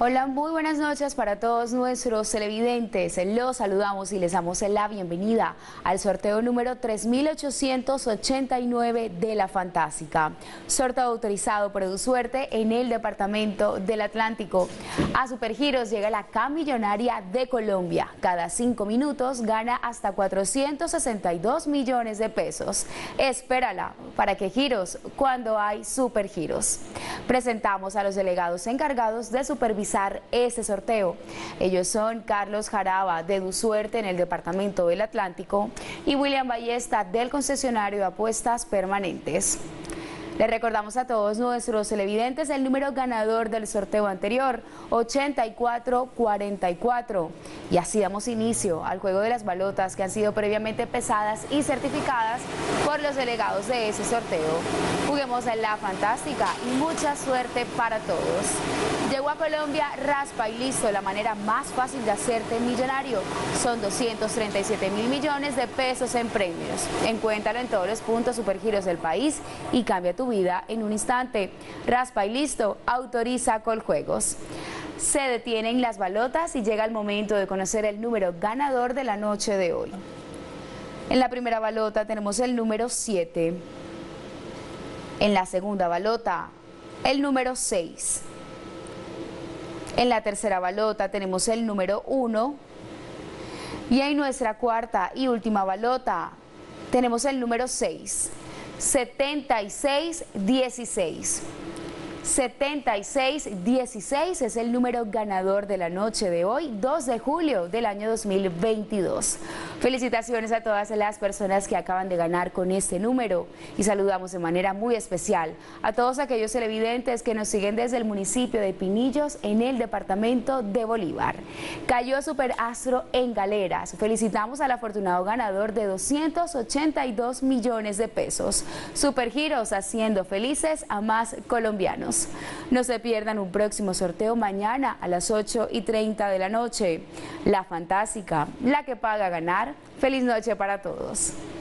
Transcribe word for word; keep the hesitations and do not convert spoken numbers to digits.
Hola, muy buenas noches para todos nuestros televidentes. Los saludamos y les damos la bienvenida al sorteo número tres mil ochocientos ochenta y nueve de la Fantástica. Sorteo autorizado por EduSuerte en el Departamento del Atlántico. A Supergiros llega la K Millonaria de Colombia. Cada cinco minutos gana hasta cuatrocientos sesenta y dos millones de pesos. Espérala para que giros cuando hay Supergiros. Presentamos a los delegados encargados de supervisar este sorteo. Ellos son Carlos Jaraba de EduSuerte en el Departamento del Atlántico y William Ballesta del concesionario de apuestas permanentes. Les recordamos a todos nuestros televidentes el número ganador del sorteo anterior, ochenta y cuatro cuarenta y cuatro. Y así damos inicio al juego de las balotas que han sido previamente pesadas y certificadas por los delegados de ese sorteo. Juguemos en la Fantástica y mucha suerte para todos. Llegó a Colombia Raspa y Listo, la manera más fácil de hacerte millonario. Son doscientos treinta y siete mil millones de pesos en premios. Encuéntralo en todos los puntos Supergiros del país y cambia tu vida en un instante. Raspa y Listo, autoriza Coljuegos. Se detienen las balotas y llega el momento de conocer el número ganador de la noche de hoy. En la primera balota tenemos el número siete. En la segunda balota, el número seis. En la tercera balota tenemos el número uno. Y en nuestra cuarta y última balota tenemos el número seis. setenta y seis dieciséis. setenta y seis dieciséis es el número ganador de la noche de hoy, dos de julio del año dos mil veintidós. Felicitaciones a todas las personas que acaban de ganar con este número y saludamos de manera muy especial a todos aquellos televidentes que nos siguen desde el municipio de Pinillos en el departamento de Bolívar. Cayó Superastro en Galeras. Felicitamos al afortunado ganador de doscientos ochenta y dos millones de pesos. Supergiros haciendo felices a más colombianos. No se pierdan un próximo sorteo mañana a las ocho y treinta de la noche. La Fantástica, la que paga ganar. Feliz noche para todos.